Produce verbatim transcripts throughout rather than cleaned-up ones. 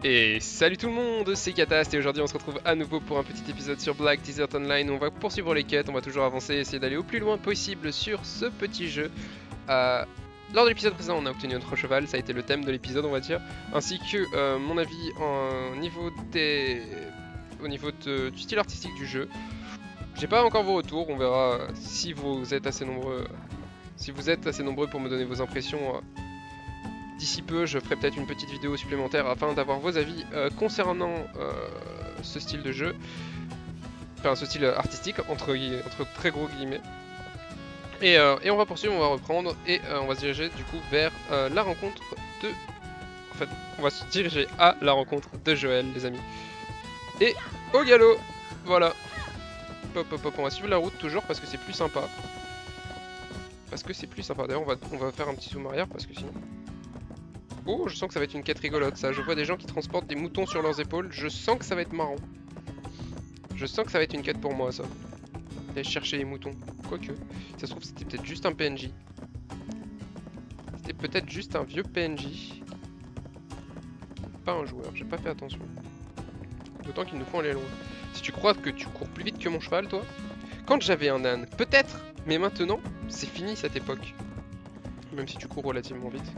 Et salut tout le monde, c'est Katast et aujourd'hui on se retrouve à nouveau pour un petit épisode sur Black Desert Online où on va poursuivre les quêtes, on va toujours avancer et essayer d'aller au plus loin possible sur ce petit jeu. Euh, lors de l'épisode précédent on a obtenu notre cheval, ça a été le thème de l'épisode on va dire, ainsi que euh, mon avis en niveau des... au niveau de... du style artistique du jeu. J'ai pas encore vos retours, on verra si vous êtes assez nombreux, si vous êtes assez nombreux pour me donner vos impressions. D'ici peu, je ferai peut-être une petite vidéo supplémentaire afin d'avoir vos avis euh, concernant euh, ce style de jeu. Enfin, ce style artistique, entre, entre très gros guillemets. Et, euh, et on va poursuivre, on va reprendre, et euh, on va se diriger du coup vers euh, la rencontre de... En fait, on va se diriger à la rencontre de Joël, les amis. Et au galop. Voilà. Hop, hop, hop, on va suivre la route toujours parce que c'est plus sympa. Parce que c'est plus sympa. D'ailleurs, on va, on va faire un petit zoom arrière parce que sinon... Oh, je sens que ça va être une quête rigolote ça. Je vois des gens qui transportent des moutons sur leurs épaules. Je sens que ça va être marrant. Je sens que ça va être une quête pour moi ça. D'aller chercher les moutons. Quoique, ça se trouve c'était peut-être juste un P N J. C'était peut-être juste un vieux P N J. Pas un joueur, j'ai pas fait attention. D'autant qu'il nous faut aller loin. Si tu crois que tu cours plus vite que mon cheval toi. Quand j'avais un âne, peut-être. Mais maintenant, c'est fini cette époque. Même si tu cours relativement vite.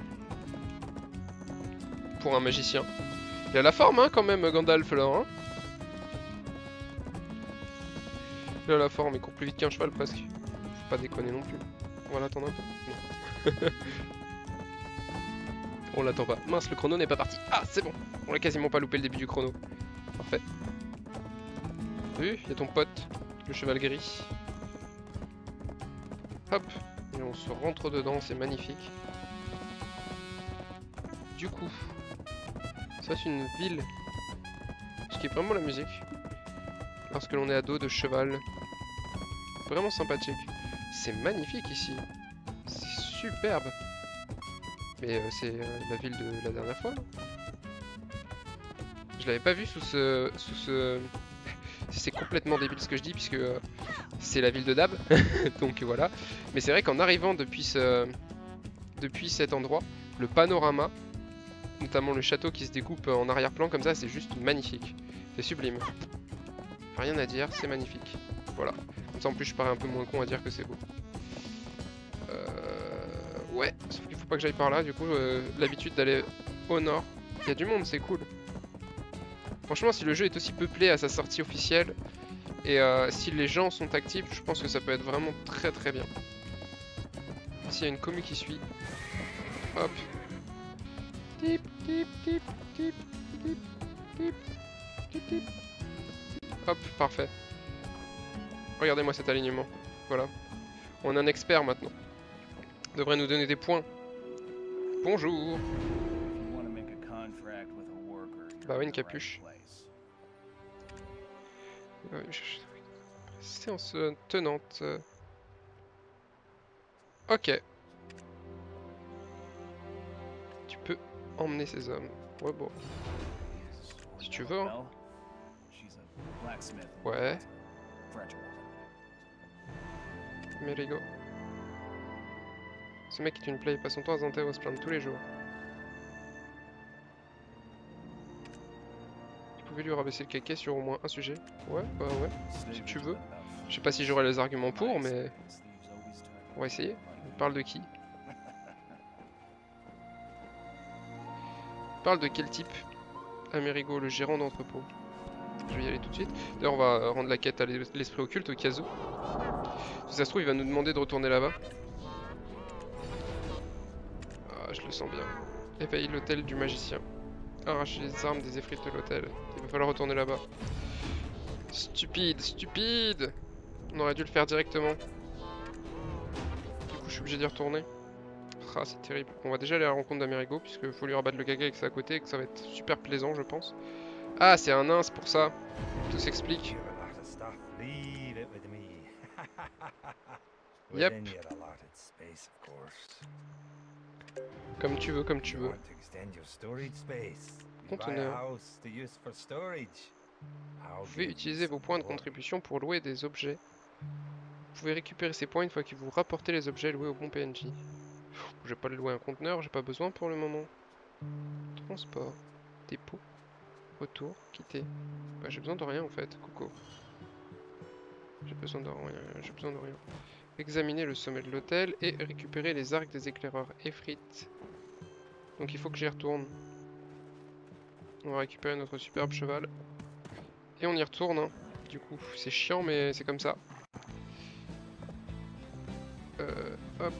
Pour un magicien. Il a la forme hein quand même Gandalf là hein. Il a la forme, il court plus vite qu'un cheval presque. Faut pas déconner non plus. On va l'attendre un peu. Non. On l'attend pas. Mince, le chrono n'est pas parti. Ah c'est bon. On l'a quasiment pas loupé le début du chrono. Parfait. T'as vu, il y a ton pote, le cheval gris. Hop. Et on se rentre dedans, c'est magnifique. Du coup... Ça c'est une ville. Ce qui est vraiment la musique. Lorsque l'on est à dos de cheval. Vraiment sympathique. C'est magnifique ici. C'est superbe. Mais euh, c'est euh, la ville de la dernière fois. Non je l'avais pas vu sous ce... Sous ce... C'est complètement débile ce que je dis puisque euh, c'est la ville de Dab. Donc voilà. Mais c'est vrai qu'en arrivant depuis ce... Depuis cet endroit, le panorama... Notamment le château qui se découpe en arrière-plan comme ça, c'est juste magnifique. C'est sublime. Rien à dire, c'est magnifique. Voilà. Comme ça en plus je parais un peu moins con à dire que c'est beau. Euh... Ouais, sauf qu'il faut pas que j'aille par là, du coup euh, l'habitude d'aller au nord. Il y a du monde, c'est cool. Franchement si le jeu est aussi peuplé à sa sortie officielle, et euh, si les gens sont actifs, je pense que ça peut être vraiment très très bien. S'il y a une commu qui suit. Hop. Tip, tip, tip, tip, tip, tip, tip, tip. Hop, parfait. Regardez-moi cet alignement. Voilà. On est un expert maintenant. Ça devrait nous donner des points. Bonjour. Bah ouais, une capuche. Euh, séance tenante. Ok. Tu peux emmener ces hommes. Ouais, bon. Si tu veux. Hein. Ouais. Merigo. Ce mec est une plaie, il passe son temps à Zanté à se plaindre tous les jours. Tu pouvais lui rabaisser le caquet sur au moins un sujet. Ouais, bah ouais, si tu veux. Je sais pas si j'aurai les arguments pour, mais... On va essayer. On parle de qui? On parle de quel type? Amerigo, le gérant d'entrepôt. Je vais y aller tout de suite. D'ailleurs, on va rendre la quête à l'esprit occulte au cas où. Si ça se trouve, il va nous demander de retourner là-bas. Ah, je le sens bien. Éveille l'hôtel du magicien. Arracher les armes des effrites de l'hôtel. Il va falloir retourner là-bas. Stupide, stupide! On aurait dû le faire directement. Du coup, je suis obligé d'y retourner. Ah, c'est terrible. On va déjà aller à la rencontre d'Amerigo, puisqu'il faut lui rabattre le gaga avec ça à côté, et que ça va être super plaisant, je pense. Ah, c'est un nain, c'est pour ça. Tout s'explique. Yep. Comme tu veux, comme tu veux. Conteneur. Vous pouvez utiliser vos points de contribution pour louer des objets. Vous pouvez récupérer ces points une fois que vous rapportez les objets loués au bon P N J. Je vais pas le louer un conteneur, j'ai pas besoin pour le moment. Transport. Dépôt. Retour, quitter. Bah, j'ai besoin de rien en fait, Coco. J'ai besoin de rien, j'ai besoin de rien. Examiner le sommet de l'hôtel et récupérer les arcs des éclaireurs. Effrites. Donc il faut que j'y retourne. On va récupérer notre superbe cheval. Et on y retourne. Hein. Du coup, c'est chiant mais c'est comme ça. Euh, hop.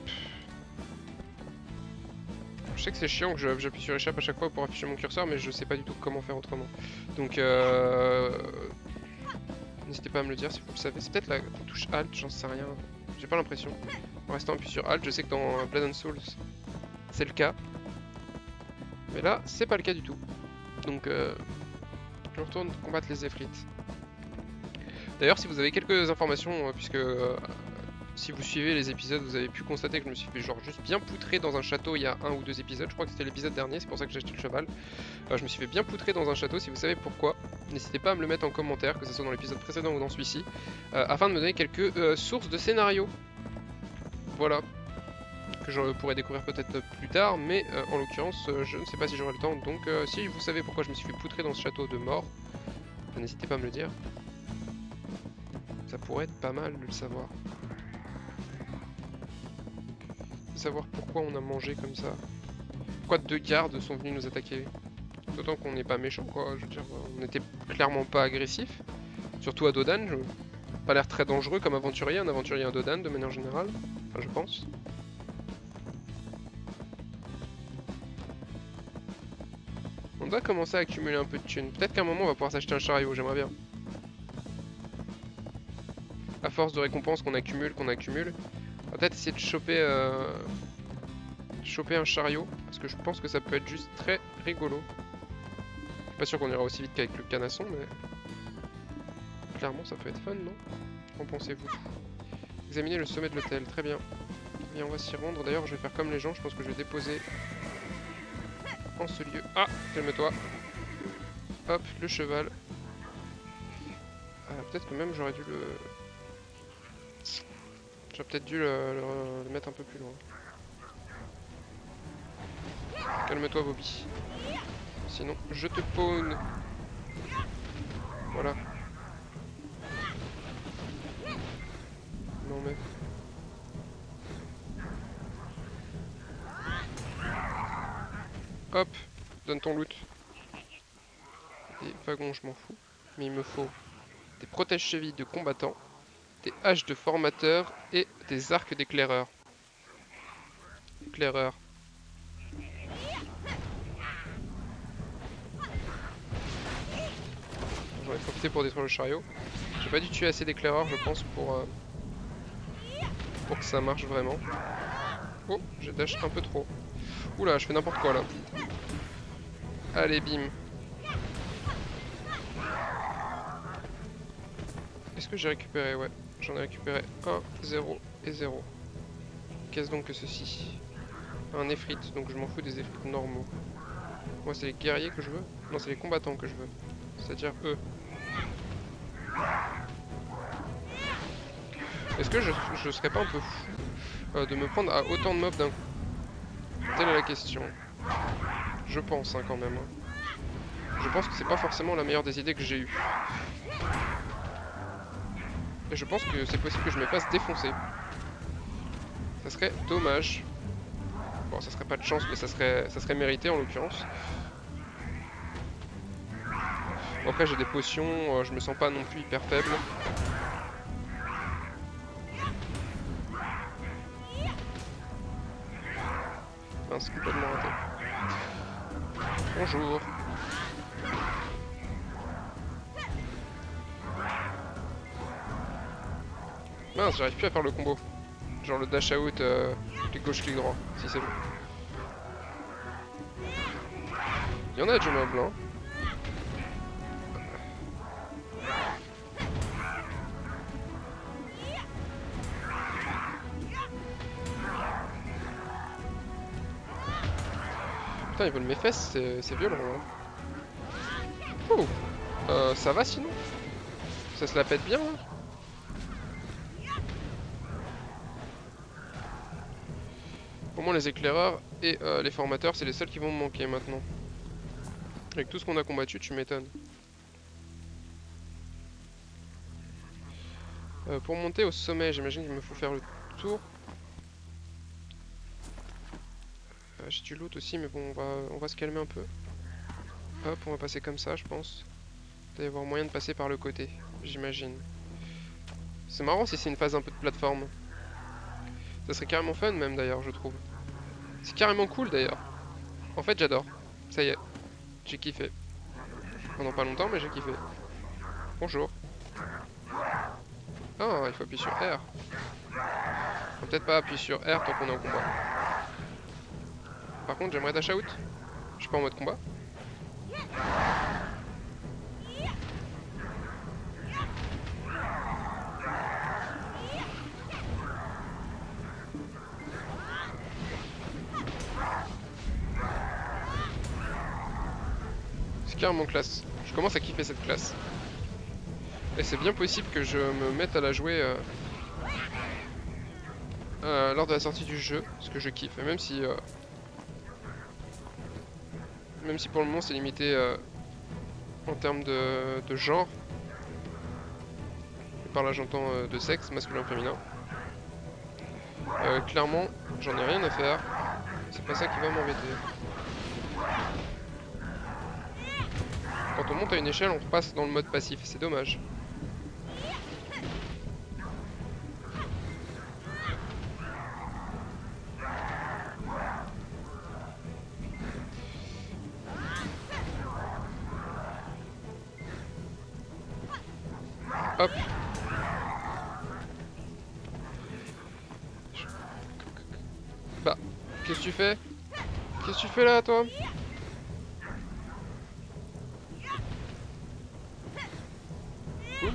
Je sais que c'est chiant que j'appuie sur échappe à chaque fois pour afficher mon curseur, mais je sais pas du tout comment faire autrement. Donc, euh... n'hésitez pas à me le dire si vous le savez. C'est peut-être la touche Alt, j'en sais rien. J'ai pas l'impression. En restant appuyé sur Alt, je sais que dans Blood and Souls, c'est le cas. Mais là, c'est pas le cas du tout. Donc, euh... je retourne combattre les Efrites. D'ailleurs, si vous avez quelques informations, puisque... Euh... si vous suivez les épisodes, vous avez pu constater que je me suis fait genre juste bien poutrer dans un château il y a un ou deux épisodes. Je crois que c'était l'épisode dernier, c'est pour ça que j'ai acheté le cheval. Euh, je me suis fait bien poutrer dans un château, si vous savez pourquoi. N'hésitez pas à me le mettre en commentaire, que ce soit dans l'épisode précédent ou dans celui-ci, euh, afin de me donner quelques euh, sources de scénario. Voilà. Que je pourrais découvrir peut-être plus tard, mais euh, en l'occurrence, euh, je ne sais pas si j'aurai le temps. Donc euh, si vous savez pourquoi je me suis fait poutrer dans ce château de mort, bah, n'hésitez pas à me le dire. Ça pourrait être pas mal de le savoir. Savoir pourquoi on a mangé comme ça. Pourquoi deux gardes sont venus nous attaquer. D'autant qu'on n'est pas méchant quoi, je veux dire, on n'était clairement pas agressif. Surtout à Dodan, je... pas l'air très dangereux comme aventurier, un aventurier à Dodan de manière générale. Enfin je pense. On doit commencer à accumuler un peu de thunes. Peut-être qu'à un moment on va pouvoir s'acheter un chariot, j'aimerais bien. À force de récompenses qu'on accumule, qu'on accumule. On va peut-être essayer de choper, euh, choper un chariot, parce que je pense que ça peut être juste très rigolo. Je suis pas sûr qu'on ira aussi vite qu'avec le canasson, mais clairement ça peut être fun, non? Qu'en pensez-vous? Examiner le sommet de l'hôtel, très bien. Très bien, on va s'y rendre. D'ailleurs, je vais faire comme les gens, je pense que je vais déposer en ce lieu. Ah, calme-toi. Hop, le cheval. Euh, peut-être que même j'aurais dû le... J'aurais peut-être dû le, le, le mettre un peu plus loin. Calme-toi Bobby. Sinon je te pawn. Voilà. Non mais... Hop, donne ton loot. Des wagons je m'en fous. Mais il me faut des protège-chevilles de combattants, des haches de formateurs et des arcs d'éclaireurs. Éclaireurs. J'en ai profité pour détruire le chariot. J'ai pas dû tuer assez d'éclaireurs je pense pour, euh, pour que ça marche vraiment. Oh, j'ai dash un peu trop. Oula, je fais n'importe quoi là. Allez, bim. Est-ce que j'ai récupéré? Ouais, j'en ai récupéré un, zéro et zéro. Qu'est-ce donc que ceci? Un effrite, donc je m'en fous des effrites normaux. Moi c'est les guerriers que je veux? Non, c'est les combattants que je veux. C'est-à-dire eux. Est-ce que je, je serais pas un peu fou euh, de me prendre à autant de mobs d'un coup? Telle est la question. Je pense hein, quand même. Je pense que c'est pas forcément la meilleure des idées que j'ai eues. Et je pense que c'est possible que je me fasse défoncer. Ça serait dommage. Bon, ça serait pas de chance, mais ça serait, ça serait mérité en l'occurrence. Bon, après j'ai des potions, euh, je me sens pas non plus hyper faible. Mince, complètement raté. Bonjour. Mince, j'arrive plus à faire le combo. Genre le dash out, euh, clic gauche, clic droit, si c'est bon. Il y en a du mob là. Putain, ils veulent mes fesses, c'est violent hein. Oh, euh, ça va sinon? Ça se la pète bien hein. Au moins les éclaireurs et euh, les formateurs, c'est les seuls qui vont me manquer maintenant. Avec tout ce qu'on a combattu, tu m'étonnes. Euh, pour monter au sommet, j'imagine qu'il me faut faire le tour. Euh, J'ai du loot aussi, mais bon, on va, on va se calmer un peu. Hop, on va passer comme ça, je pense. Il doit y avoir moyen de passer par le côté, j'imagine. C'est marrant si c'est une phase un peu de plateforme. Ça serait carrément fun même d'ailleurs, je trouve. C'est carrément cool d'ailleurs. En fait, j'adore. Ça y est, j'ai kiffé. Pendant pas longtemps, mais j'ai kiffé. Bonjour. Ah, il faut appuyer sur R. Faut peut-être pas appuyer sur R tant qu'on est en combat. Par contre, j'aimerais dash out. Je suis pas en mode combat. C'est carrément classe. Je commence à kiffer cette classe. Et c'est bien possible que je me mette à la jouer euh, euh, lors de la sortie du jeu, ce que je kiffe. Et même si, euh, même si pour le moment c'est limité euh, en termes de, de genre. Et par là j'entends euh, de sexe, masculin, féminin. Euh, clairement, j'en ai rien à faire. C'est pas ça qui va m'embêter. Quand on monte à une échelle, on repasse dans le mode passif. C'est dommage. Hop. Bah, qu'est-ce que tu fais? Qu'est-ce que tu fais là, toi? Cool.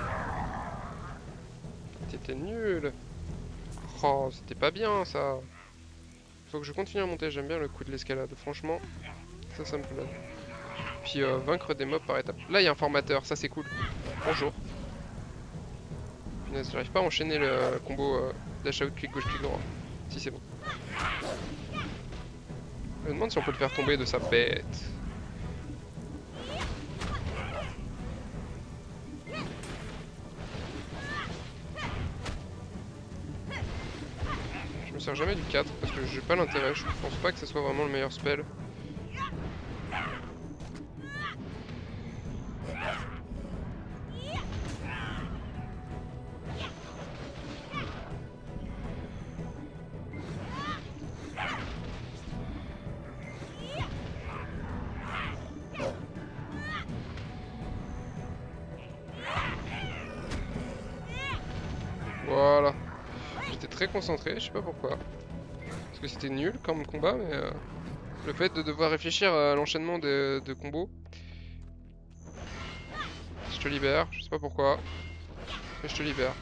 T'étais nul. Oh, c'était pas bien ça. Faut que je continue à monter, j'aime bien le coup de l'escalade. Franchement, ça, ça me plaît. Puis euh, vaincre des mobs par étapes. Là, il y a un formateur, ça c'est cool. Bonjour. J'arrive pas à enchaîner le combo euh, dash out, clic gauche, clic droit. Si, c'est bon. Je me demande si on peut le faire tomber de sa bête. Je me sers jamais du quatre parce que j'ai pas l'intérêt. Je pense pas que ce soit vraiment le meilleur spell. Voilà. J'étais très concentré, je sais pas pourquoi. Parce que c'était nul comme combat, mais euh, le fait de devoir réfléchir à l'enchaînement de, de combos. Je te libère, je sais pas pourquoi. Mais je te libère.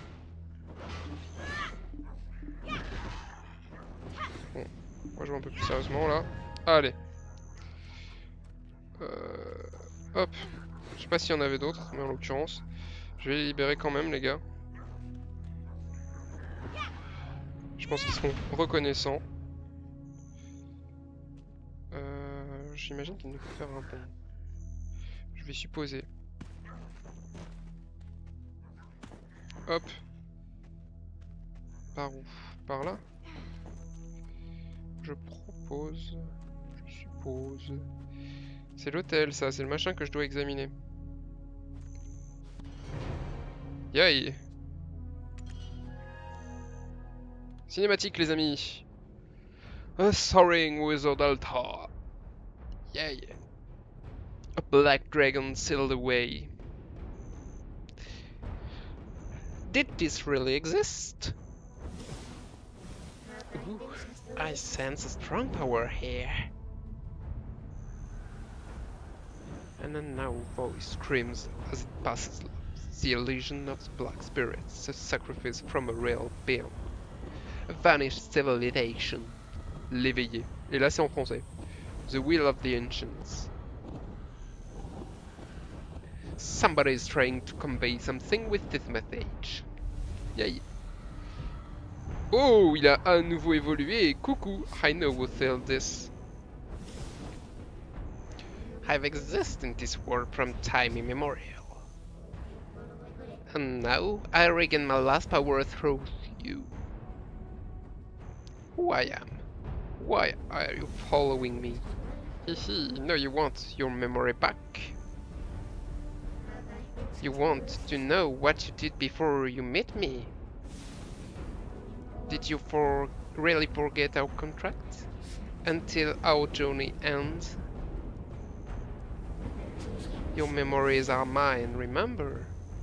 Bon, moi je vais un peu plus sérieusement là. Allez. Euh, hop. Je sais pas s'il y en avait d'autres, mais en l'occurrence, je vais les libérer quand même, les gars. Je pense qu'ils seront reconnaissants. Euh, J'imagine qu'il nous faut faire un pont. Je vais supposer. Hop. Par où? Par là? Je propose... Je suppose... C'est l'hôtel, ça. C'est le machin que je dois examiner. Yay! Cinématique, les amis. A soaring wizard altar. Yay! A black dragon sailed away. Did this really exist? Ooh, I sense a strong power here. And a now voice screams as it passes the illusion of the black spirits, a sacrifice from a real being. A vanished civilization. L'éveillé. Et là c'est en français. The will of the ancients. Somebody is trying to convey something with this message. Yay. Oh, il a à nouveau évolué. Coucou, I know who said this. I've existed in this world from time immemorial. And now I regain my last power through you. Who I am? Why are you following me? Hehe, no you want your memory back. You want to know what you did before you met me? Did you for really forget our contract? Until our journey ends? Your memories are mine, remember?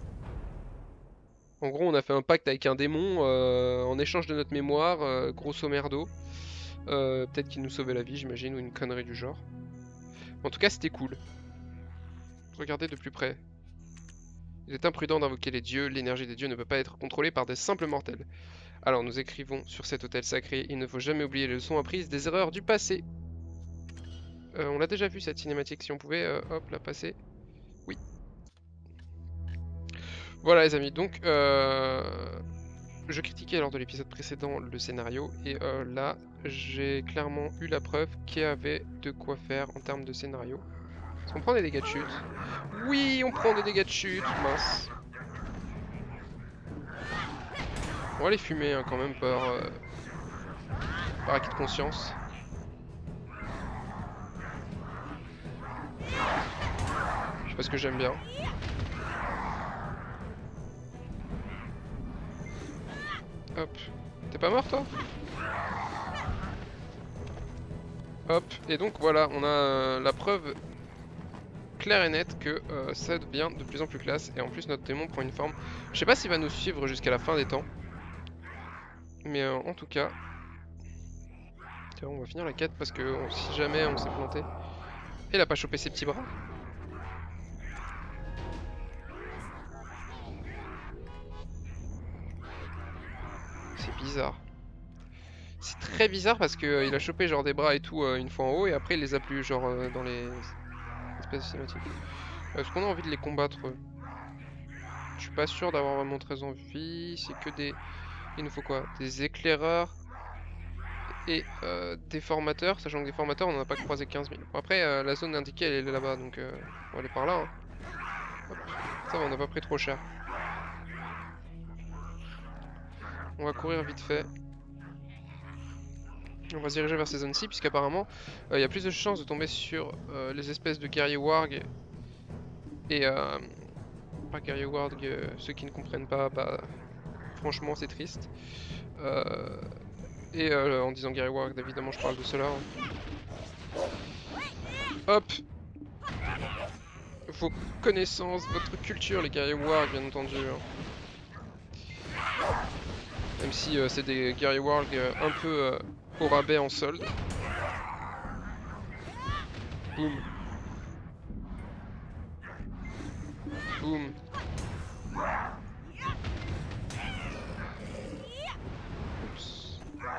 En gros, on a fait un pacte avec un démon euh, en échange de notre mémoire, euh, grosso merdo. Euh, Peut-être qu'il nous sauvait la vie, j'imagine, ou une connerie du genre. En tout cas, c'était cool. Regardez de plus près. Il est imprudent d'invoquer les dieux, l'énergie des dieux ne peut pas être contrôlée par des simples mortels. Alors nous écrivons sur cet autel sacré, il ne faut jamais oublier les leçons apprises des erreurs du passé. Euh, on l'a déjà vu cette cinématique, si on pouvait, euh, hop, la passer. Oui. Voilà les amis, donc euh, je critiquais lors de l'épisode précédent le scénario, et euh, là j'ai clairement eu la preuve qu'il y avait de quoi faire en termes de scénario. Est-ce qu'on prend des dégâts de chute? Oui, on prend des dégâts de chute, mince. On va les fumer hein, quand même par, euh, par acquis de conscience. Je sais pas ce que j'aime bien. Hop. T'es pas mort toi? Hop. Et donc voilà, on a euh, la preuve claire et nette que euh, ça devient de plus en plus classe. Et en plus notre démon prend une forme. Je sais pas s'il va nous suivre jusqu'à la fin des temps. Mais euh, en tout cas... Tiens, on va finir la quête parce que on, si jamais on s'est planté... Il a pas chopé ses petits bras. C'est bizarre. C'est très bizarre parce que euh, il a chopé genre des bras et tout euh, une fois en haut et après il les a plus genre euh, dans les espèces de cinématiques. Euh, Est-ce qu'on a envie de les combattre? Je suis pas sûr d'avoir vraiment très envie. C'est que des... Il nous faut quoi? Des éclaireurs et euh, des formateurs. Sachant que des formateurs on en a pas croisé quinze mille. Bon, après euh, la zone indiquée elle est là-bas donc euh, on va aller par là. Hein. Hop. Ça va, on n'a pas pris trop cher. On va courir vite fait. On va se diriger vers ces zones-ci, puisqu'apparemment, il euh, y a plus de chances de tomber sur euh, les espèces de guerriers warg. Et, euh, pas guerriers warg, euh, ceux qui ne comprennent pas, bah, franchement, c'est triste. Euh, et euh, en disant guerriers warg, évidemment, je parle de cela. Hein. Hop! Vos connaissances, votre culture, les guerriers warg, bien entendu. Hein. Même si euh, c'est des guerriers warg euh, un peu... Euh, au rabais en solde. Boum. Boum. Oups.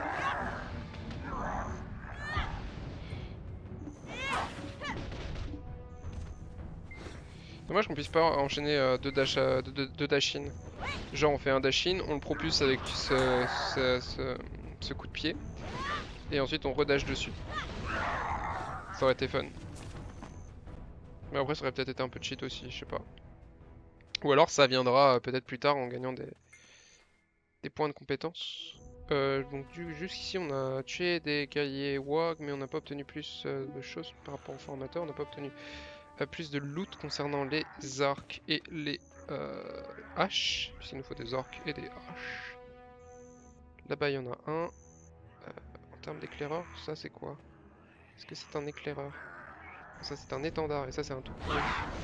Dommage qu'on puisse pas enchaîner euh, deux dash, euh, deux, deux, deux dash-in. Genre on fait un dash-in, on le propulse avec ce, ce, ce, ce coup de pied. Et ensuite on redash dessus. Ça aurait été fun. Mais après ça aurait peut-être été un peu cheat aussi, je sais pas. Ou alors ça viendra euh, peut-être plus tard en gagnant des, des points de compétence. Euh, donc jusqu'ici on a tué des guerriers warg mais on n'a pas obtenu plus euh, de choses par rapport au formateur. On n'a pas obtenu euh, plus de loot concernant les arcs et les euh, haches. Puisqu'il nous faut des arcs et des haches. Là-bas il y en a un. En termes d'éclaireur, ça c'est quoi? Est-ce que c'est un éclaireur? Ça c'est un étendard et ça c'est un tout petit.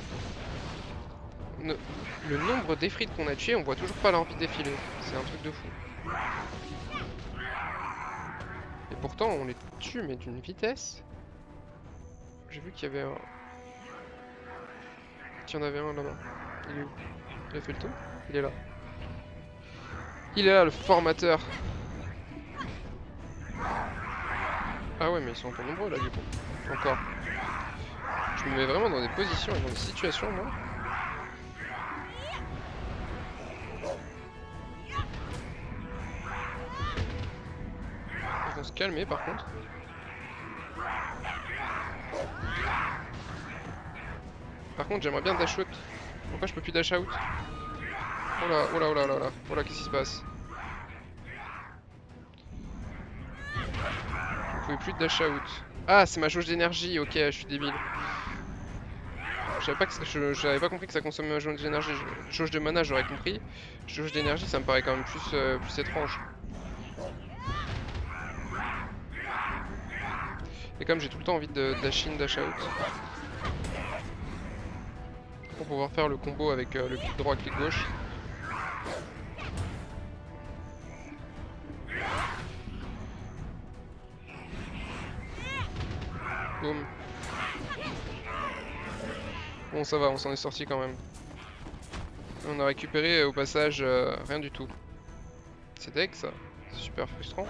Ne... Le nombre d'effrites qu'on a tués, on voit toujours pas leur vie défiler. C'est un truc de fou. Et pourtant on les tue mais d'une vitesse. J'ai vu qu'il y avait un... Qu'il y en avait un là-bas. Il est où? Il a fait le tour? Il est là. Il est là le formateur. Ah ouais mais ils sont un peu nombreux là du coup. Encore. Je me mets vraiment dans des positions et dans des situations moi. Ils vont se calmer par contre. Par contre j'aimerais bien dash out. Pourquoi je peux plus dash out? Oh là, oh là, oh là, oh là, oh là, oh là, qu'est-ce qui se passe? Je pouvais plus de dash out. Ah, c'est ma jauge d'énergie, ok, je suis débile. J'avais pas, que, je, j'avais pas compris que ça consommait ma jauge d'énergie. Jauge de mana, j'aurais compris. Jauge d'énergie, ça me paraît quand même plus, euh, plus étrange. Et comme j'ai tout le temps envie de dash in, dash out. Pour pouvoir faire le combo avec euh, le clic droit, clic gauche. Boum. Bon ça va, on s'en est sorti quand même. On a récupéré euh, au passage euh, rien du tout. C'est deg ça, c'est super frustrant.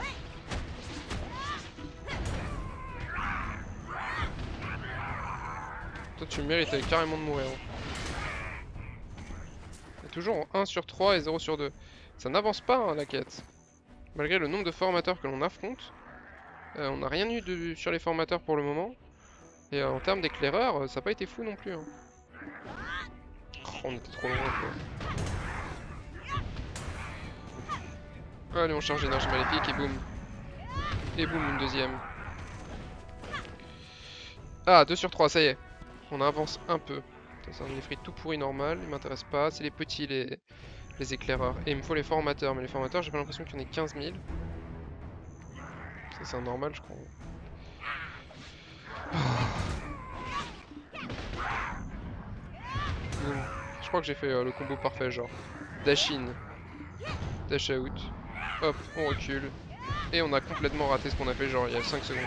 Toi tu méritais carrément de mourir. Il y a toujours un sur trois et zéro sur deux. Ça n'avance pas hein, la quête. Malgré le nombre de formateurs que l'on affronte. Euh, on n'a rien eu de... sur les formateurs pour le moment. Et euh, en termes d'éclaireurs, ça n'a pas été fou non plus. Hein. Oh, on était trop loin quoi. Allez, on change d'énergie maléfique et boum. Et boum, une deuxième. Ah, deux sur trois, ça y est. On avance un peu. C'est un Nefrit tout pourri normal, il m'intéresse pas. C'est les petits, les... les éclaireurs. Et il me faut les formateurs, mais les formateurs, j'ai pas l'impression qu'il y en ait quinze mille. Ça, c'est un normal, je crois. Boum. Je crois que j'ai fait euh, le combo parfait, genre. Dash in. Dash out. Hop, on recule. Et on a complètement raté ce qu'on a fait genre il y a cinq secondes.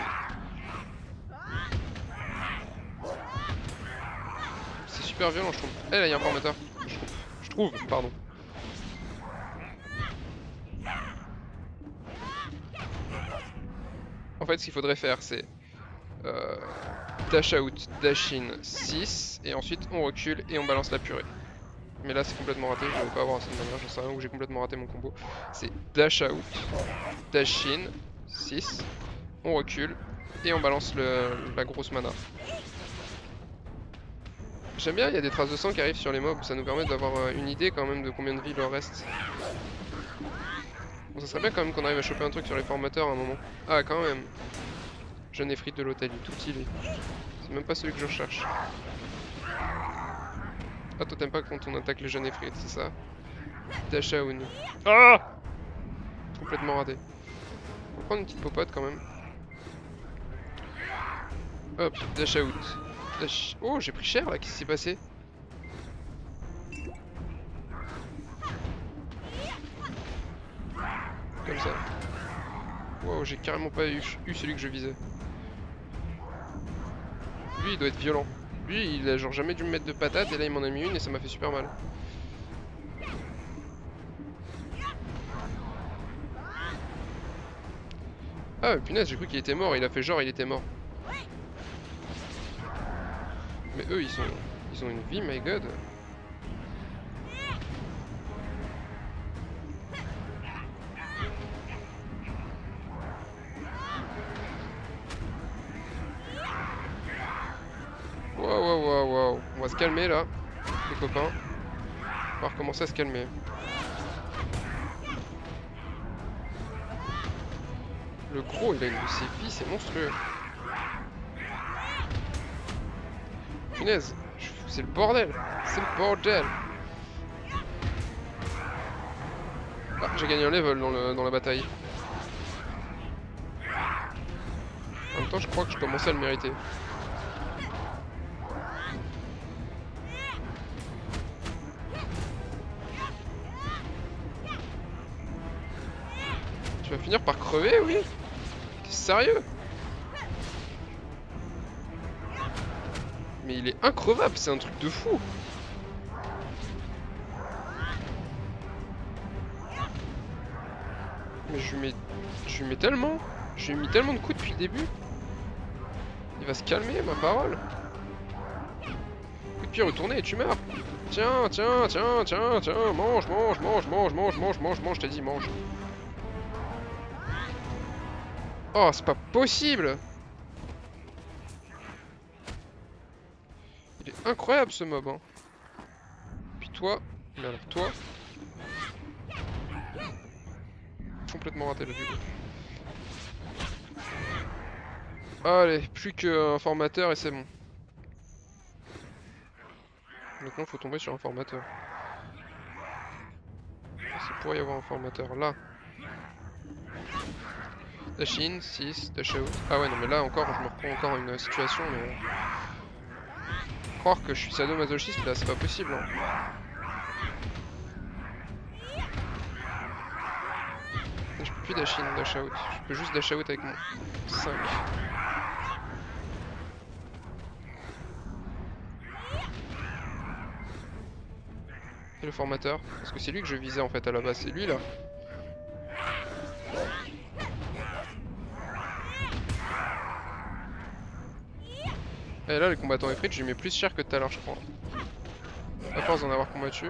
C'est super violent je trouve. Eh là il y a un formateur. Je trouve. Je trouve, pardon. En fait ce qu'il faudrait faire c'est euh, dash out, dash in six et ensuite on recule et on balance la purée. Mais là c'est complètement raté, je ne vais pas avoir cette manière, j'en sais rien où j'ai complètement raté mon combo. C'est dash out, dash in, six, on recule et on balance le, la grosse mana. J'aime bien, il y a des traces de sang qui arrivent sur les mobs, ça nous permet d'avoir une idée quand même de combien de vie il leur reste. Bon, ça serait bien quand même qu'on arrive à choper un truc sur les formateurs à un moment. Ah quand même. Jeune effrite de l'hôtel, tout stylé. C'est même pas celui que je recherche. Ah toi t'aimes pas quand on attaque les jeunes effrites, c'est ça? Dash out. Ah complètement raté. On va prendre une petite popote quand même. Hop, dash out. Dash... Oh j'ai pris cher là, qu'est-ce qui s'est passé? Comme ça. Wow, j'ai carrément pas eu, eu celui que je visais. Lui il doit être violent. Lui il a genre jamais dû me mettre de patate et là il m'en a mis une et ça m'a fait super mal. Ah punaise, j'ai cru qu'il était mort, il a fait genre il était mort. Mais eux ils sont ils ont une vie, my god. Waouh waouh waouh waouh. On va se calmer là, les copains. On va recommencer à se calmer. Le gros il a une de ses vies, c'est monstrueux. Punaise, c'est le bordel. C'est le bordel. Ah, j'ai gagné un level dans, le, dans la bataille. En même temps, je crois que je commençais à le mériter. Tu vas finir par crever, oui? T'es sérieux? Mais il est increvable, c'est un truc de fou. Mais je lui mets, je lui mets tellement, je lui ai mis tellement de coups depuis le début. Il va se calmer, ma parole. Coup de pied retourné et tu meurs. Tiens, tiens, tiens, tiens, tiens, mange, mange, mange, mange, mange, mange, mange, mange, je t'ai dit mange. Oh, c'est pas possible. Il est incroyable ce mob. Hein. Puis toi, mais alors toi, complètement raté le du coup. Allez, plus qu'un formateur et c'est bon. Maintenant, faut tomber sur un formateur. Ça pourrait y avoir un formateur là. Dash in, six, dash out. Ah ouais, non, mais là encore, je me reprends encore une situation. Mais... croire que je suis sadomasochiste là, c'est pas possible. Hein. Je peux plus dash in, dash out. Je peux juste dash out avec mon cinq. Et le formateur, parce que c'est lui que je visais en fait à la base, c'est lui là. Et là, les combattants Ifrit, je lui mets plus cher que tout à l'heure, je crois. À force d'en avoir combattu.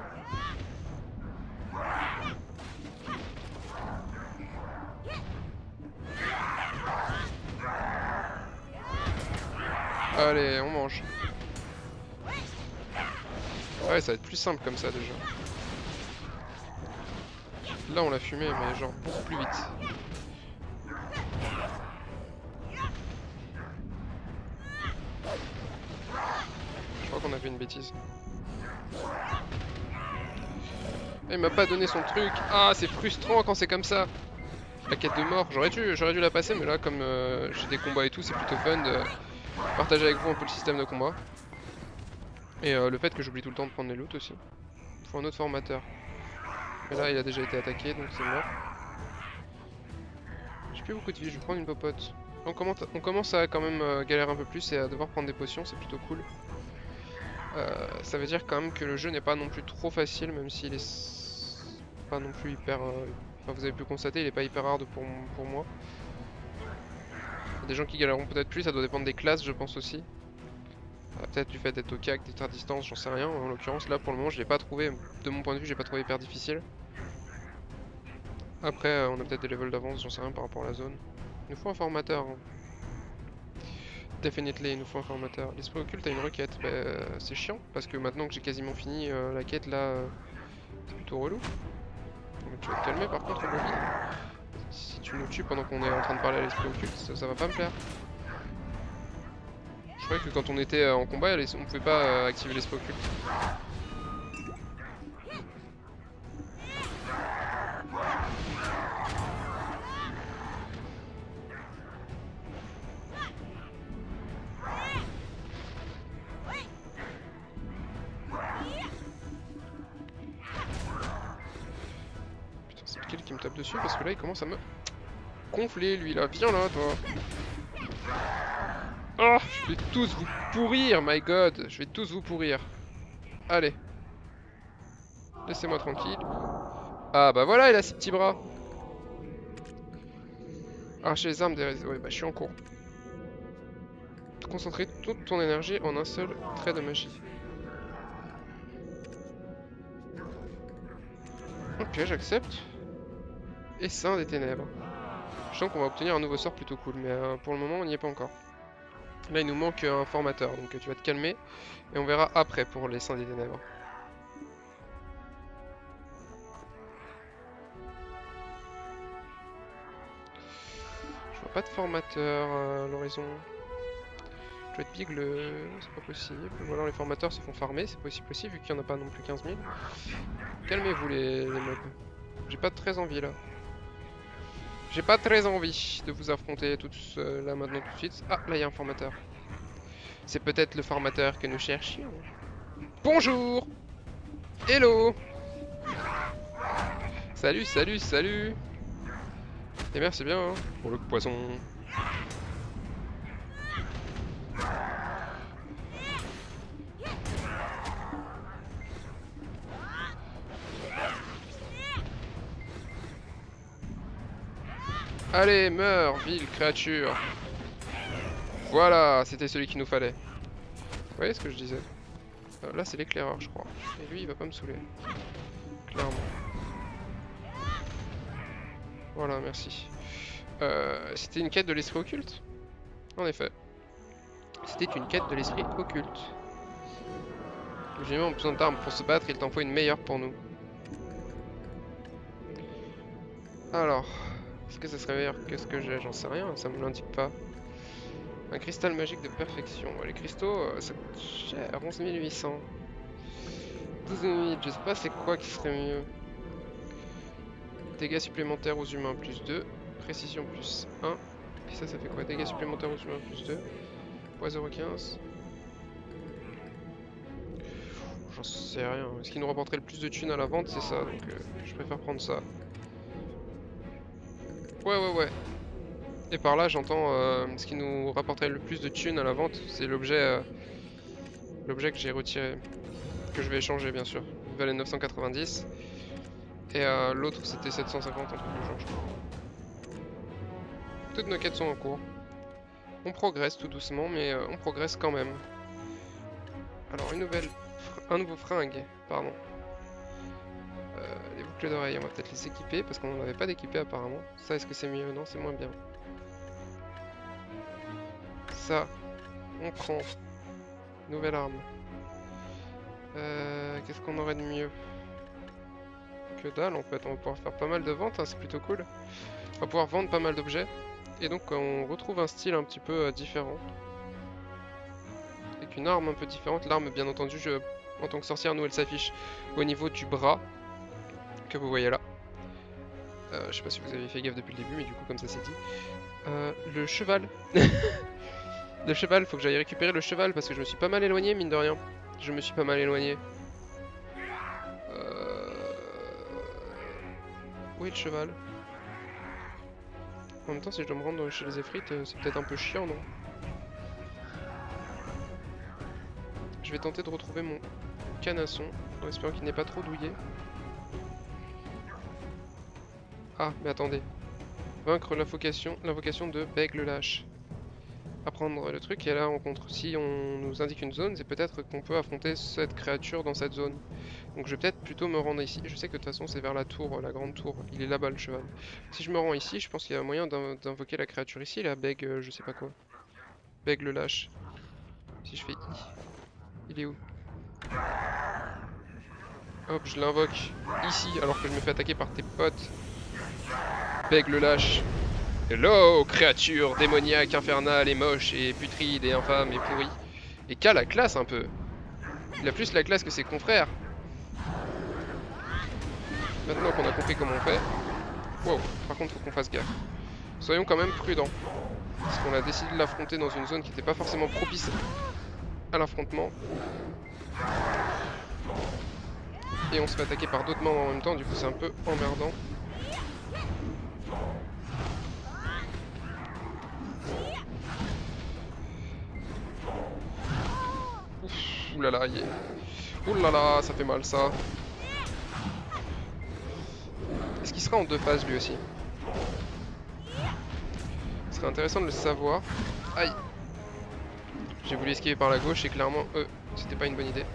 Allez, on mange. Ouais, ça va être plus simple comme ça déjà. Là, on l'a fumé, mais genre beaucoup plus vite. Je crois qu'on a fait une bêtise. Il m'a pas donné son truc. Ah, c'est frustrant quand c'est comme ça. La quête de mort, j'aurais dû, j'aurais dû la passer, mais là, comme euh, j'ai des combats et tout, c'est plutôt fun de partager avec vous un peu le système de combat. Et euh, le fait que j'oublie tout le temps de prendre les loots aussi. Il faut un autre formateur. Mais là, il a déjà été attaqué, donc c'est mort. J'ai plus beaucoup de vie, je vais prendre une popote. On commence, on commence à quand même euh, galérer un peu plus et à devoir prendre des potions, c'est plutôt cool. Euh, ça veut dire quand même que le jeu n'est pas non plus trop facile, même s'il est pas non plus hyper... Euh... Enfin, vous avez pu constater, il est pas hyper hard pour, pour moi. Il y a des gens qui galèreront peut-être plus, ça doit dépendre des classes, je pense aussi. Euh, peut-être du fait d'être au C A C, d'être à distance, j'en sais rien. En l'occurrence, là pour le moment, je l'ai pas trouvé, de mon point de vue, j'ai pas trouvé hyper difficile. Après, euh, on a peut-être des levels d'avance, j'en sais rien par rapport à la zone. Il nous faut un formateur. Hein. Definitely, il nous faut un formateur. L'esprit occulte a une requête. Bah, euh, c'est chiant, parce que maintenant que j'ai quasiment fini euh, la quête là, euh, c'est plutôt relou. Donc, tu vas te calmer par contre, Bobby. Si tu nous tues pendant qu'on est en train de parler à l'esprit occulte, ça, ça va pas me plaire. Je croyais que quand on était euh, en combat, on pouvait pas euh, activer l'esprit occulte. Qui me tape dessus parce que là il commence à me gonfler lui là, viens là toi. Oh, je vais tous vous pourrir, my god, je vais tous vous pourrir. Allez. Laissez-moi tranquille. Ah bah voilà, il a ses petits bras. Arracher les armes des réseaux, ouais bah je suis en cours. Concentrer toute ton énergie en un seul trait de magie. Ok, j'accepte. Essaim des ténèbres. Je sens qu'on va obtenir un nouveau sort plutôt cool, mais euh, pour le moment on n'y est pas encore. Là il nous manque un formateur, donc tu vas te calmer, et on verra après pour l'essaim des ténèbres. Je vois pas de formateur euh, à l'horizon. Je dois être big, le... c'est pas possible. Ou alors les formateurs se font farmer, c'est possible aussi vu qu'il n'y en a pas non plus quinze mille. Calmez-vous les, les mobs. J'ai pas très envie là. J'ai pas très envie de vous affronter tous euh, là maintenant tout de suite. Ah, là il y a un formateur. C'est peut-être le formateur que nous cherchions. Bonjour. Hello. Salut, salut, salut. Et merci bien hein, pour le poisson. Allez, meurs, ville créature. Voilà, c'était celui qu'il nous fallait. Vous voyez ce que je disais? euh, Là, c'est l'éclaireur, je crois. Et lui, il va pas me saouler. Clairement. Voilà, merci. Euh, c'était une quête de l'esprit occulte? En effet. C'était une quête de l'esprit occulte. Les humains ont besoin d'armes pour se battre, il t'en faut une meilleure pour nous. Alors, est-ce que ça serait meilleur que ce que j'ai? J'en sais rien, ça me l'indique pas. Un cristal magique de perfection. Les cristaux, euh, ça coûte cher, onze mille huit cents. douze mille, je sais pas c'est quoi qui serait mieux. Dégâts supplémentaires aux humains plus deux. Précision plus un. Et ça, ça fait quoi? Dégâts supplémentaires aux humains plus deux. Poids zéro virgule quinze. J'en sais rien. Ce qui nous rapporterait le plus de thunes à la vente, c'est ça. Donc euh, je préfère prendre ça. Ouais, ouais, ouais. Et par là, j'entends euh, ce qui nous rapporterait le plus de thunes à la vente, c'est l'objet euh, l'objet que j'ai retiré. Que je vais échanger, bien sûr. Il valait neuf cent quatre-vingt-dix. Et euh, l'autre, c'était sept cent cinquante, un truc du genre, je crois. Toutes nos quêtes sont en cours. On progresse tout doucement, mais euh, on progresse quand même. Alors, une nouvelle... Un nouveau fringue, pardon. Euh, les boucles d'oreilles, on va peut-être les équiper, parce qu'on n'en avait pas d'équipé apparemment. Ça, est-ce que c'est mieux? Non, c'est moins bien. Ça, on prend. Nouvelle arme. Euh, Qu'est-ce qu'on aurait de mieux? Que dalle en fait, on va pouvoir faire pas mal de ventes, hein, c'est plutôt cool. On va pouvoir vendre pas mal d'objets. Et donc on retrouve un style un petit peu euh, différent. Avec une arme un peu différente. L'arme bien entendu, je, en tant que sorcière, nous elle s'affiche au niveau du bras. Que vous voyez là. Euh, je sais pas si vous avez fait gaffe depuis le début, mais du coup comme ça c'est dit. Euh, le cheval. Le cheval, faut que j'aille récupérer le cheval parce que je me suis pas mal éloigné, mine de rien. Je me suis pas mal éloigné. Euh... Où est le cheval? En même temps, si je dois me rendre chez les Efrites, c'est peut-être un peu chiant, non? Je vais tenter de retrouver mon canasson, en espérant qu'il n'est pas trop douillé. Ah, mais attendez. Vaincre l'invocation, l'invocation de Beg le Lâche. Apprendre le truc, et là on contre. Si on nous indique une zone, c'est peut-être qu'on peut affronter cette créature dans cette zone. Donc je vais peut-être plutôt me rendre ici. Je sais que de toute façon c'est vers la tour, la grande tour. Il est là-bas le cheval. Si je me rends ici, je pense qu'il y a moyen d'invoquer la créature ici, la Beg, euh, je sais pas quoi. Beg le Lâche. Si je fais I. Il est où? Hop, je l'invoque ici alors que je me fais attaquer par tes potes. Beg le Lâche. Hello, créature démoniaque, infernale et moche et putride et infâme et pourrie. Et qu'a la classe un peu. Il a plus la classe que ses confrères. Maintenant qu'on a compris comment on fait. Wow, par contre faut qu'on fasse gaffe. Soyons quand même prudents. Parce qu'on a décidé de l'affronter dans une zone qui n'était pas forcément propice à l'affrontement. Et on se fait attaquer par d'autres membres en même temps, du coup c'est un peu emmerdant. Oulala, yeah. Oulala, ça fait mal ça. Est-ce qu'il sera en deux phases lui aussi? Ce serait intéressant de le savoir. Aïe. J'ai voulu esquiver par la gauche et clairement, euh, c'était pas une bonne idée.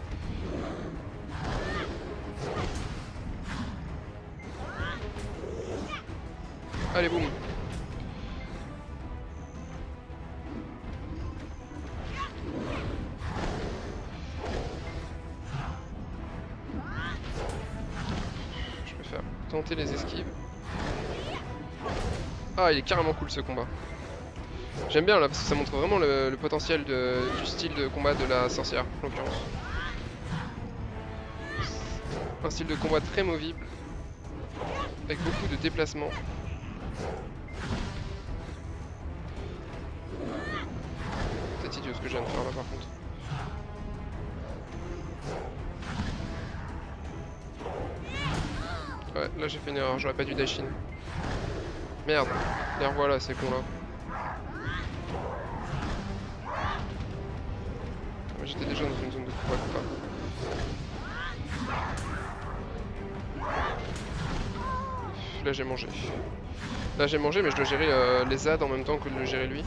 Allez, boum. Tenter les esquives. Ah, il est carrément cool ce combat. J'aime bien là parce que ça montre vraiment le, le potentiel de, du style de combat de la sorcière en l'occurrence. Un style de combat très movible avec beaucoup de déplacements. C'est idiot ce que je viens de faire là par contre. Ouais, là j'ai fait une erreur, j'aurais pas dû dash in. Merde, les revoilà ces cons là. J'étais déjà dans une zone de combat ou pas. Là j'ai mangé. Là j'ai mangé mais je dois gérer euh, les A D en même temps que de le gérer lui.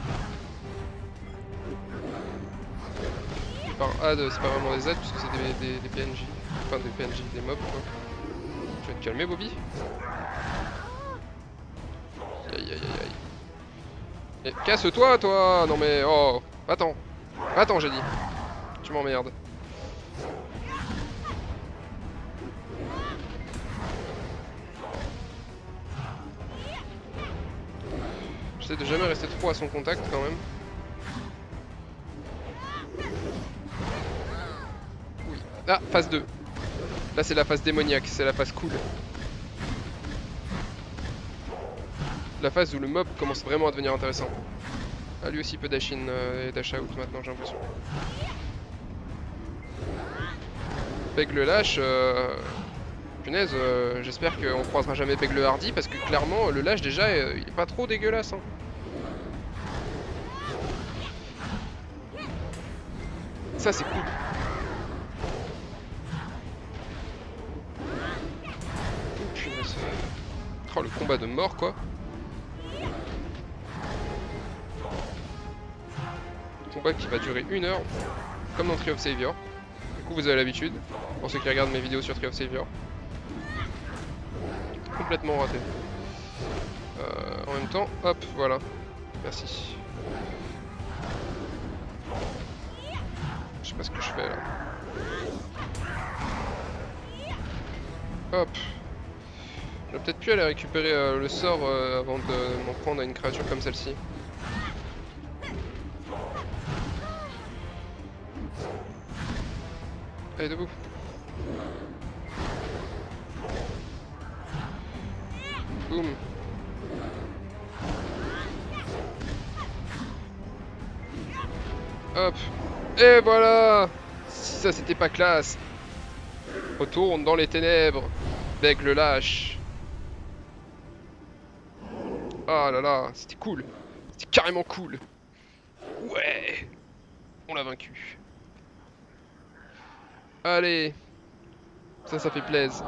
Par A D c'est pas vraiment des A D puisque c'est des, des, des P N J. Enfin des P N J, des mobs quoi. Tu vas te calmer Bobby. Aïe aïe aïe aïe. Et casse-toi toi. Non mais oh. Attends. Attends j'ai dit. Tu m'emmerdes. J'essaie de jamais rester trop à son contact quand même. Oui. Ah, phase deux. Là c'est la phase démoniaque, c'est la phase cool. La phase où le mob commence vraiment à devenir intéressant. Ah, lui aussi peut dash in euh, et dash out maintenant, j'ai l'impression. Peg le lâche, euh... punaise, euh, j'espère qu'on croisera jamais Peg le hardy parce que clairement le lâche déjà euh, il est pas trop dégueulasse. Hein. Ça c'est cool. Oh, punaise. Oh, le combat de mort quoi. Combat qui va durer une heure, comme dans Tree of Savior. Du coup vous avez l'habitude, pour ceux qui regardent mes vidéos sur Tree of Savior. Complètement raté. Euh, en même temps, hop, voilà. Merci. Je sais pas ce que je fais là. Hop. J'aurais peut-être pu aller récupérer euh, le sort euh, avant de m'en prendre à une créature comme celle-ci. Allez, debout. Boum. Hop. Et voilà. Si ça c'était pas classe. Retourne dans les ténèbres. Beg le lâche. Ah là là, c'était cool. C'était carrément cool. Ouais. On l'a vaincu. Allez. Ça, ça fait plaisir.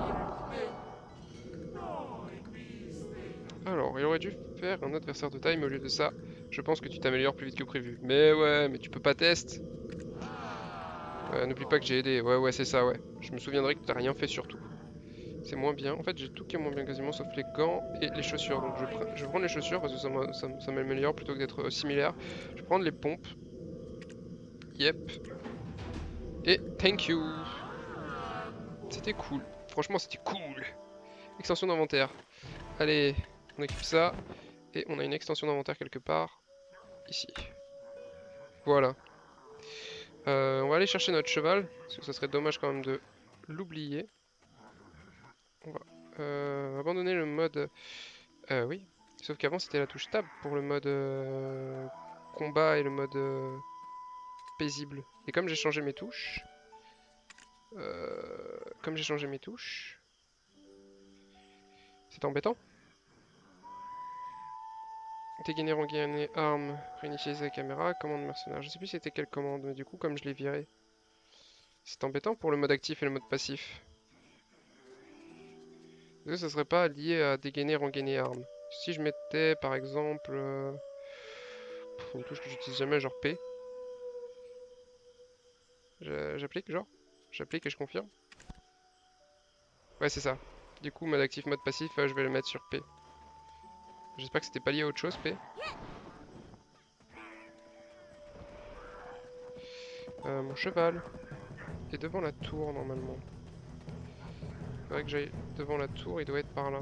Alors, il aurait dû faire un adversaire de taille, mais au lieu de ça, je pense que tu t'améliores plus vite que prévu. Mais ouais, mais tu peux pas tester. Ouais, n'oublie pas que j'ai aidé. Ouais, ouais, c'est ça, ouais. Je me souviendrai que t'as rien fait surtout. C'est moins bien. En fait, j'ai tout qui est moins bien quasiment, sauf les gants et les chaussures. Donc je, je vais prendre les chaussures parce que ça m'améliore plutôt que d'être euh, similaire. Je vais prendre les pompes. Yep. Et thank you. C'était cool. Franchement, c'était cool. Extension d'inventaire. Allez, on équipe ça. Et on a une extension d'inventaire quelque part. Ici. Voilà. Euh, on va aller chercher notre cheval. Parce que ça serait dommage quand même de l'oublier. On va euh, abandonner le mode... Euh, oui. Sauf qu'avant c'était la touche tab pour le mode euh, combat et le mode euh, paisible. Et comme j'ai changé mes touches... Euh, comme j'ai changé mes touches... C'est embêtant. Dégainer, engainer, arme, réinitialiser la caméra, commande mercenaire. Je sais plus c'était quelle commande, mais du coup comme je l'ai viré. C'est embêtant pour le mode actif et le mode passif. Est-ce que ça serait pas lié à dégainer, rengainer, arme? Si je mettais par exemple... Euh... Pff, une touche que j'utilise jamais, genre P. J'applique genre J'applique et je confirme. Ouais c'est ça. Du coup mode actif, mode passif, euh, je vais le mettre sur P. J'espère que c'était pas lié à autre chose P. Euh, mon cheval est devant la tour normalement. Il faudrait que j'aille devant la tour, il doit être par là.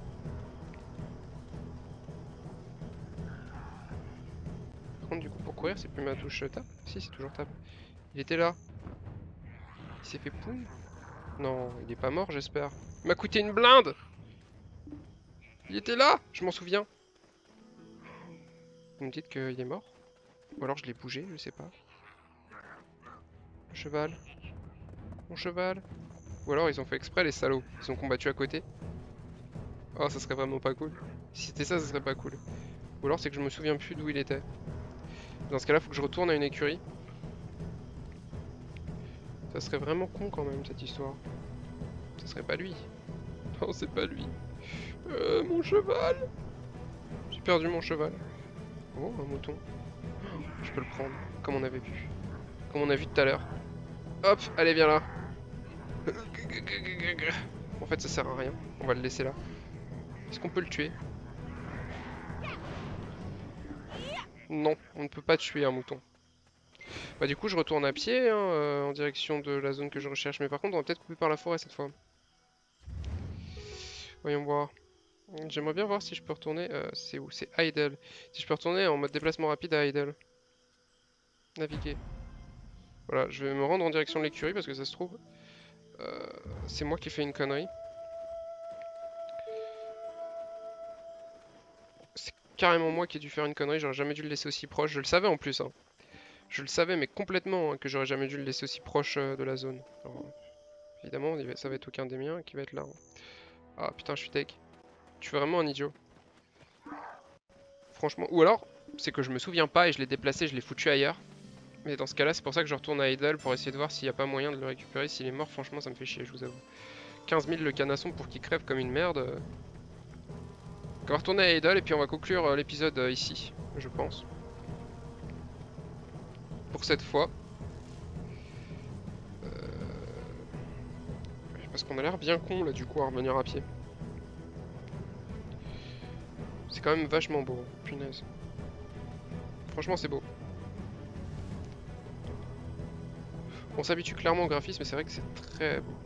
Par contre du coup pour courir c'est plus ma touche tab. Si c'est toujours tab. Il était là. Il s'est fait poule. Non, il est pas mort j'espère. Il m'a coûté une blinde. Il était là, je m'en souviens. Vous me dites qu'il est mort? Ou alors je l'ai bougé, je sais pas. Le cheval. Mon cheval. Ou alors ils ont fait exprès les salauds. Ils ont combattu à côté. Oh ça serait vraiment pas cool. Si c'était ça, ça serait pas cool. Ou alors c'est que je me souviens plus d'où il était. Dans ce cas là, faut que je retourne à une écurie. Ça serait vraiment con quand même cette histoire. Ça serait pas lui. Non, c'est pas lui. Euh, mon cheval. J'ai perdu mon cheval. Oh, un mouton. Oh, je peux le prendre, comme on avait vu. Comme on a vu tout à l'heure. Hop, allez, viens là. En fait, ça sert à rien. On va le laisser là. Est-ce qu'on peut le tuer? Non, on ne peut pas tuer un mouton. Bah du coup, je retourne à pied, hein, euh, en direction de la zone que je recherche. Mais par contre, on va peut-être couper par la forêt cette fois. Voyons voir. J'aimerais bien voir si je peux retourner. Euh, c'est où? C'est Idle. Si je peux retourner en mode déplacement rapide à Idle. Naviguer. Voilà, je vais me rendre en direction de l'écurie parce que ça se trouve, euh, c'est moi qui ai fait une connerie. C'est carrément moi qui ai dû faire une connerie, j'aurais jamais dû le laisser aussi proche. Je le savais en plus, hein. Je le savais, mais complètement, hein, que j'aurais jamais dû le laisser aussi proche euh, de la zone. Alors, évidemment, il va- ça va être aucun des miens qui va être là, hein. Ah putain, je suis tech. Je suis vraiment un idiot. Franchement. Ou alors, c'est que je me souviens pas et je l'ai déplacé, je l'ai foutu ailleurs. Mais dans ce cas-là, c'est pour ça que je retourne à Idle pour essayer de voir s'il n'y a pas moyen de le récupérer. S'il est mort, franchement, ça me fait chier, je vous avoue. quinze mille le canasson pour qu'il crève comme une merde. euh. Donc on va retourner à Idle et puis on va conclure euh, l'épisode euh, ici, je pense. Pour cette fois. Euh... Parce qu'on a l'air bien con là du coup à revenir à pied. C'est quand même vachement beau, punaise. Franchement c'est beau. On s'habitue clairement au graphisme, mais c'est vrai que c'est très beau.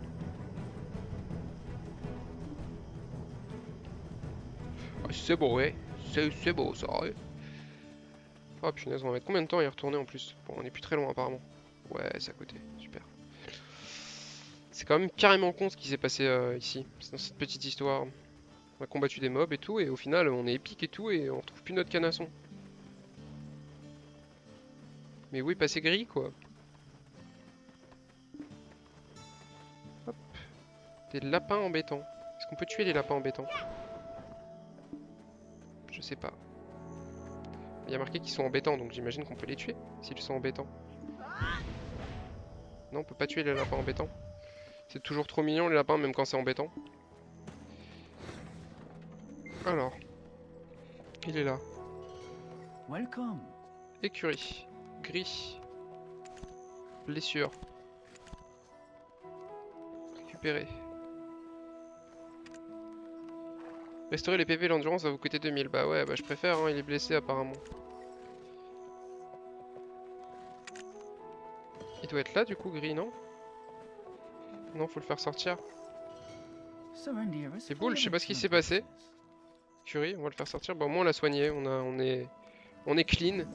Ah, c'est beau, ouais. C'est beau ça, ouais. Oh punaise, on va mettre combien de temps à y retourner en plus? Bon, on est plus très loin apparemment. Ouais, c'est à côté, super. C'est quand même carrément con ce qui s'est passé euh, ici, dans cette petite histoire. On a combattu des mobs et tout, et au final on est épique et tout, et on retrouve plus notre canasson. Mais où est passé gris quoi? Hop. Des lapins embêtants. Est-ce qu'on peut tuer les lapins embêtants? Je sais pas. Il y a marqué qu'ils sont embêtants, donc j'imagine qu'on peut les tuer s'ils sont embêtants. Non, on peut pas tuer les lapins embêtants. C'est toujours trop mignon les lapins, même quand c'est embêtant. Alors, il est là. Welcome. Écurie. Gris. Blessure. Récupérer. Restaurer les P V et l'endurance va vous coûter deux mille. Bah ouais, bah je préfère, hein, il est blessé apparemment. Il doit être là du coup, Gris, non? Non, faut le faire sortir. C'est boule, je sais pas ce qui s'est passé. Curie, on va le faire sortir. Bon, au moins on l'a soigné, on, a, on, est, on est clean.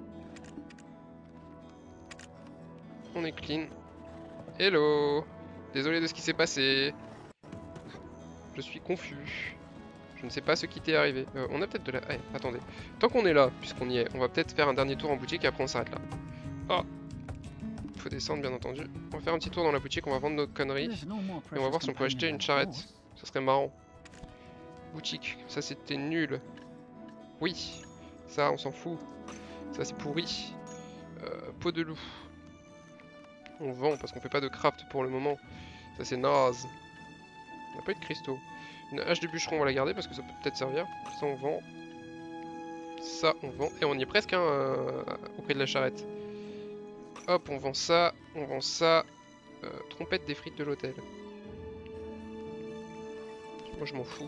On est clean. Hello. Désolé de ce qui s'est passé. Je suis confus. Je ne sais pas ce qui t'est arrivé. Euh, on a peut-être de la... Eh, attendez. Tant qu'on est là, puisqu'on y est, on va peut-être faire un dernier tour en boutique et après on s'arrête là. Oh. Il faut descendre bien entendu. On va faire un petit tour dans la boutique, on va vendre nos conneries. Et on va voir si on peut acheter une charrette. Ça serait marrant. Boutique, ça c'était nul. Oui. Ça, on s'en fout. Ça c'est pourri. Euh, peau de loup. On vend parce qu'on fait pas de craft pour le moment. Ça c'est naze. On n'a pas eu de cristaux. Une hache de bûcheron on va la garder parce que ça peut peut-être servir. Ça on vend. Ça on vend. Et on y est presque hein, euh, au prix de la charrette. Hop on vend ça. On vend ça. Euh, trompette des frites de l'hôtel. Moi je m'en fous.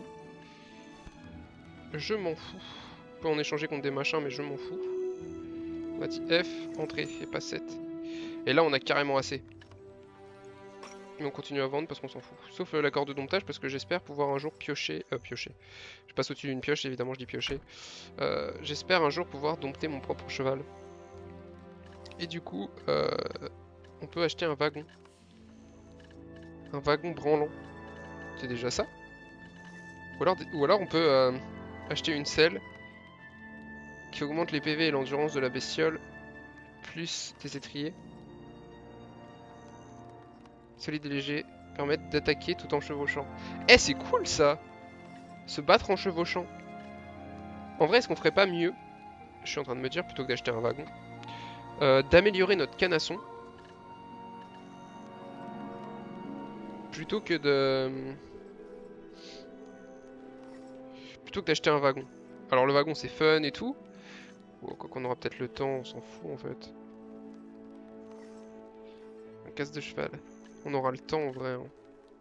Je m'en fous. On peut en échanger contre des machins mais je m'en fous. On a dit F, entrée et pas sept. Et là on a carrément assez. Mais on continue à vendre parce qu'on s'en fout. Sauf euh, la corde de domptage parce que j'espère pouvoir un jour piocher... Euh, piocher. Je passe au-dessus d'une pioche, évidemment je dis piocher. Euh, j'espère un jour pouvoir dompter mon propre cheval. Et du coup, euh, on peut acheter un wagon. Un wagon branlant. C'est déjà ça. Ou alors, ou alors on peut euh, acheter une selle qui augmente les P V et l'endurance de la bestiole. Plus des étriers. Solide et léger. Permettent d'attaquer tout en chevauchant. Eh c'est cool ça! Se battre en chevauchant. En vrai, est-ce qu'on ferait pas mieux, je suis en train de me dire, plutôt que d'acheter un wagon, euh, d'améliorer notre canasson plutôt que de... plutôt que d'acheter un wagon. Alors le wagon c'est fun et tout. Bon, quoi qu'on aura peut-être le temps, on s'en fout en fait. Un casse de cheval. On aura le temps en vrai. Hein,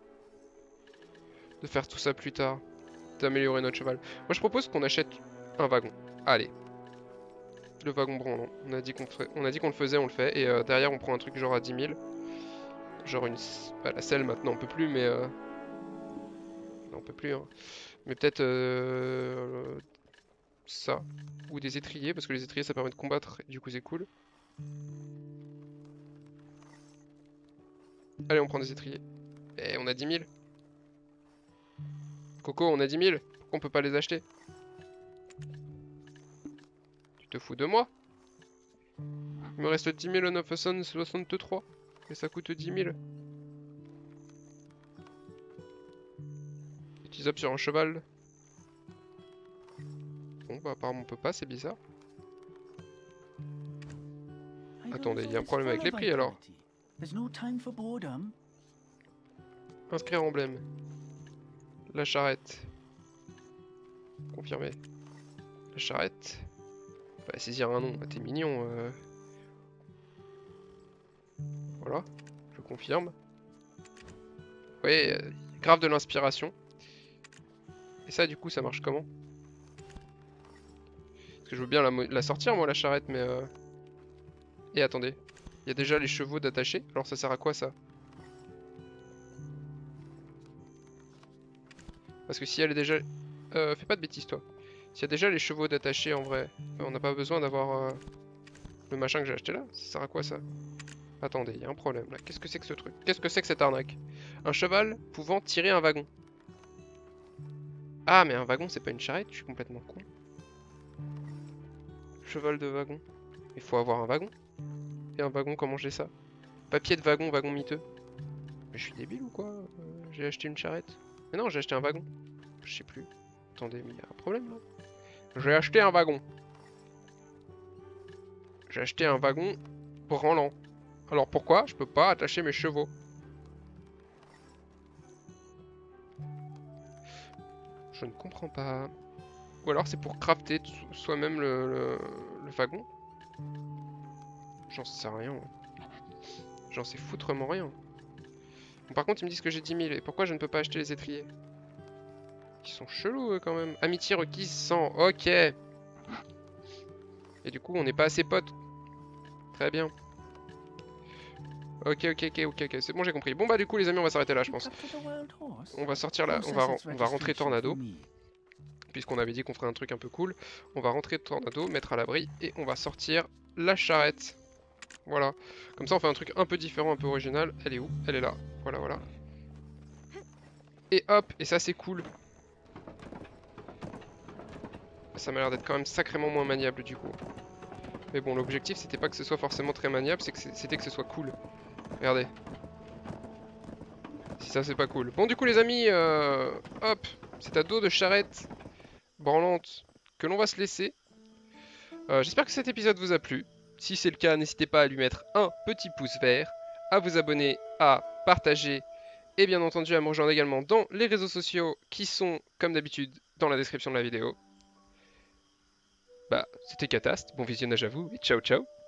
de faire tout ça plus tard. D'améliorer notre cheval. Moi je propose qu'on achète un wagon. Allez. Le wagon branlant. On a dit qu'on ferait... on a dit qu'on le faisait, on le fait. Et euh, derrière on prend un truc genre à dix mille. Genre une... Bah, la selle maintenant on peut plus mais... Euh... Non, on peut plus hein. Mais peut-être euh, ça. Ou des étriers, parce que les étriers ça permet de combattre, et du coup c'est cool. Allez, on prend des étriers. Et on a dix mille. Coco, on a dix mille. Pourquoi on peut pas les acheter? Tu te fous de moi? Il me reste dix mille neuf cent soixante-trois. Et ça coûte dix mille. Utilisable sur un cheval. Bon bah apparemment on peut pas, c'est bizarre. Attendez, il y a un problème avec les prix alors. Inscrire emblème. La charrette. Confirmer. La charrette. Bah saisir un nom, bah, t'es mignon. Euh... Voilà, je confirme. Ouais, euh, grave de l'inspiration. Et ça du coup ça marche comment? Parce que je veux bien la, la sortir moi la charrette mais... Euh... Et attendez, il y a déjà les chevaux d'attacher. Alors ça sert à quoi ça? Parce que si elle est déjà... Euh, fais pas de bêtises toi. S'il y a déjà les chevaux d'attacher en vrai, euh, on n'a pas besoin d'avoir euh, le machin que j'ai acheté là. Ça sert à quoi ça? Attendez, il y a un problème là. Qu'est-ce que c'est que ce truc? Qu'est-ce que c'est que cette arnaque? Un cheval pouvant tirer un wagon. Ah mais un wagon c'est pas une charrette, je suis complètement con. Cheval de wagon. Il faut avoir un wagon. Et un wagon, comment j'ai ça? Papier de wagon, wagon miteux. Mais je suis débile ou quoi? euh, J'ai acheté une charrette. Mais non, j'ai acheté un wagon. Je sais plus. Attendez, mais il y a un problème là. J'ai acheté un wagon. J'ai acheté un wagon branlant. Alors pourquoi je peux pas attacher mes chevaux? Je ne comprends pas. Ou alors c'est pour crafter soi-même le, le, le wagon? J'en sais rien. J'en sais foutrement rien. Bon, par contre, ils me disent que j'ai dix mille. Et pourquoi je ne peux pas acheter les étriers? Ils sont chelous eux, quand même. Amitié requise cent. Ok. Et du coup, on n'est pas assez potes. Très bien. Ok, ok, ok, ok, ok. C'est bon, j'ai compris. Bon, bah, du coup, les amis, on va s'arrêter là, je pense. On va sortir là. On va, on va rentrer Tornado. Puisqu'on avait dit qu'on ferait un truc un peu cool. On va rentrer Tornado, mettre à l'abri. Et on va sortir la charrette. Voilà. Comme ça, on fait un truc un peu différent, un peu original. Elle est où? Elle est là. Voilà, voilà. Et hop. Et ça, c'est cool. Ça m'a l'air d'être quand même sacrément moins maniable du coup. Mais bon, l'objectif c'était pas que ce soit forcément très maniable, c'est que c'était que ce soit cool. Regardez. Si ça c'est pas cool. Bon du coup les amis, euh, hop, c'est à dos de charrette branlante que l'on va se laisser. Euh, J'espère que cet épisode vous a plu. Si c'est le cas, n'hésitez pas à lui mettre un petit pouce vert, à vous abonner, à partager et bien entendu à me rejoindre également dans les réseaux sociaux qui sont comme d'habitude dans la description de la vidéo. Bah, c'était Cataste, bon visionnage à vous et ciao ciao.